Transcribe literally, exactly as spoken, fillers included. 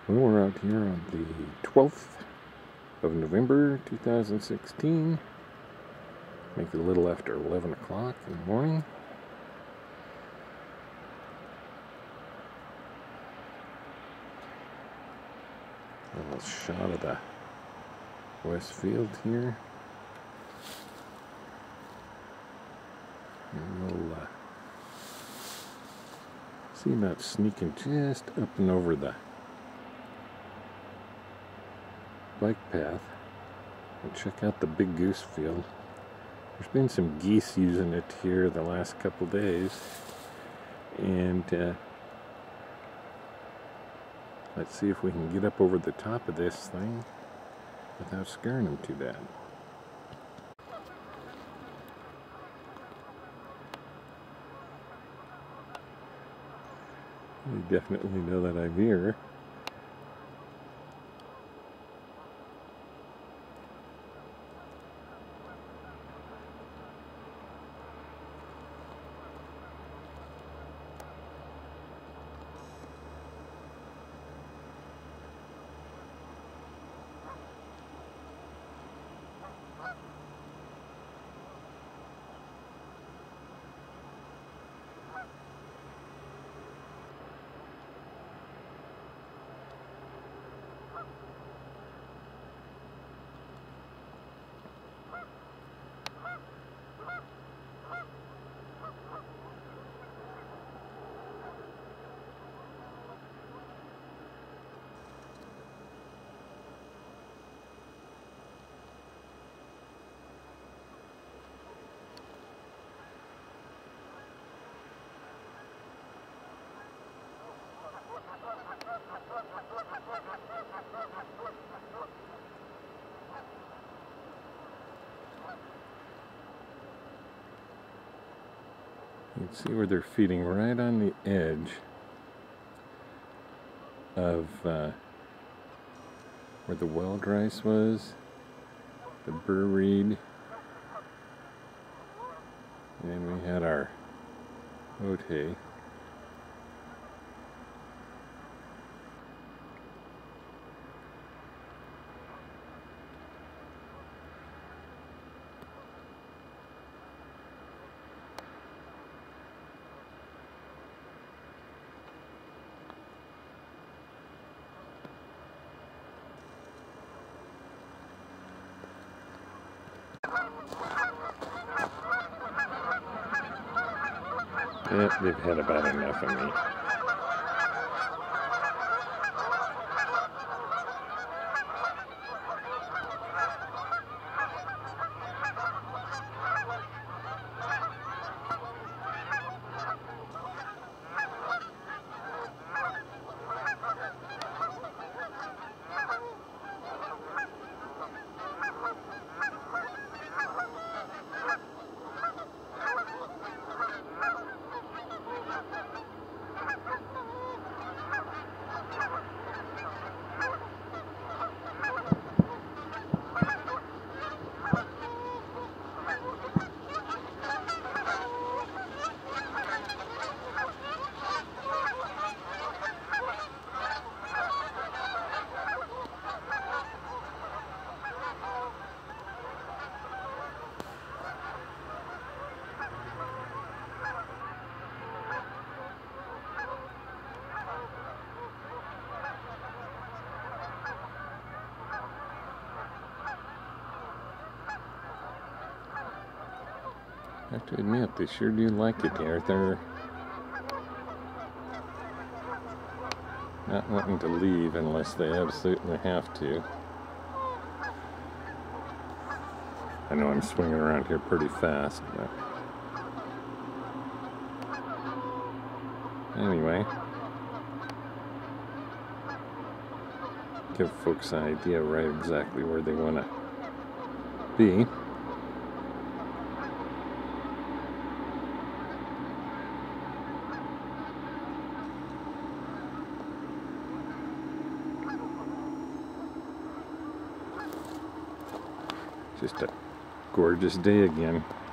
Well, we're out here on the twelfth of November two thousand sixteen. Make it a little after eleven o'clock in the morning. A little shot of the west field here. And we'll uh, see about sneaking just up and over the bike path and check out the Big Goose field. There's been some geese using it here the last couple days, and uh, let's see if we can get up over the top of this thing without scaring them too bad. You definitely know that I'm here. You can see where they're feeding right on the edge of uh, where the wild rice was, the burr reed, and we had our oat hay. Yep, they've had about enough of me. I have to admit, they sure do like it here. They're not wanting to leave unless they absolutely have to. I know I'm swinging around here pretty fast, but anyway, give folks an idea right exactly where they want to be. Just a gorgeous day again.